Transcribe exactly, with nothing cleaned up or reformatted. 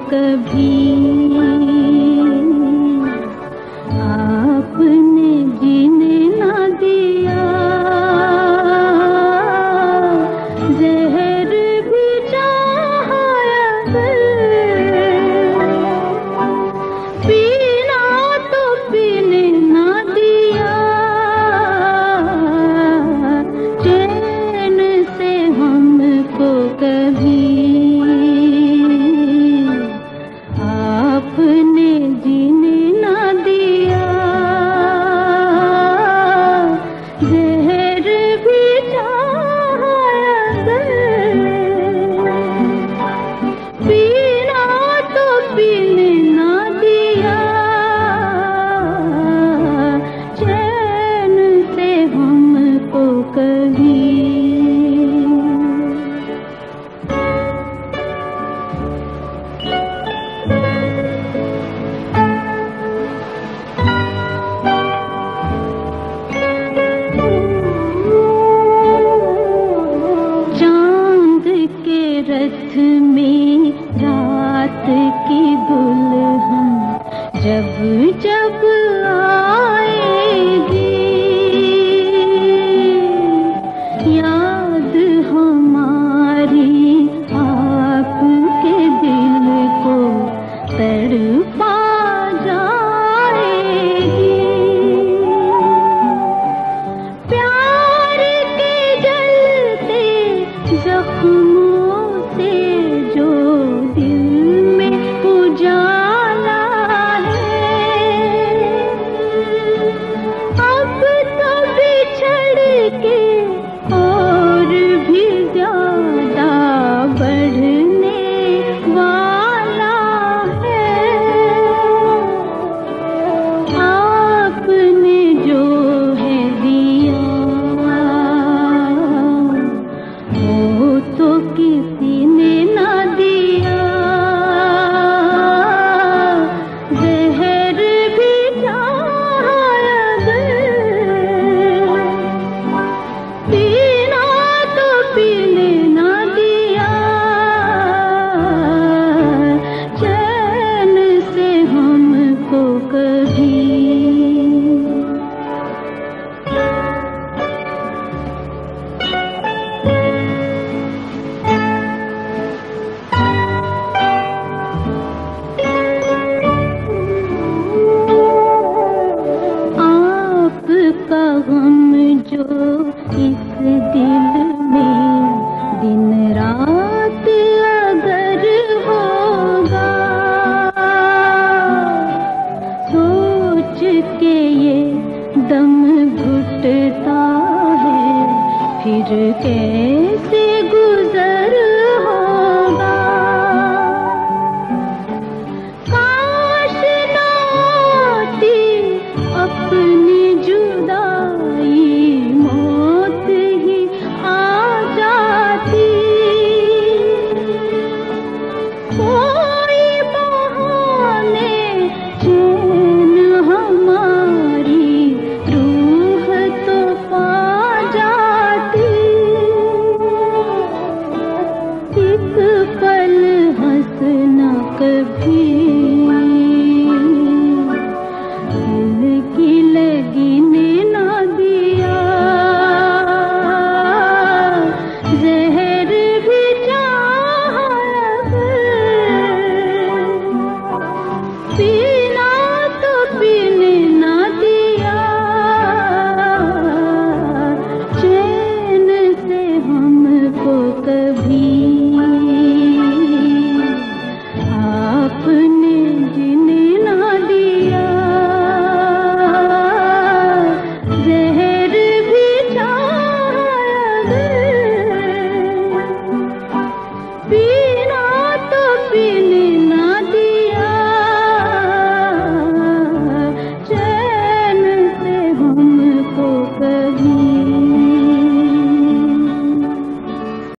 कभी आपने जीने ना दिया। जहर भी चाहा अगर पीना तो पीने ना दिया। चैन से हमको कभी आपने जीने ना दिया। जहर भी चाहा अगर पीना तो पीने ना दिया। चैन से हमको कभी रथ में रात की दुल्हन जब जब आएगी, याद हमारी आपके दिल को तड़पा जाएगी। प्यार के जलते जख्मों जो दिल में उजाला है, अब तो बिछड़ के और भी ज्यादा बढ़ने वाला है। आपने जो है दिया वो तो किसी ने ना दिया। जहर भी चाहा अगर पीना तो पीने ना दिया। चैन से हमको कभी का गम जो इस दिल में दिन रात अगर होगा, सोच के ये दम घुटता है फिर कैसे गुजर होगा। काश ना आती अपनी पल हंसना कभी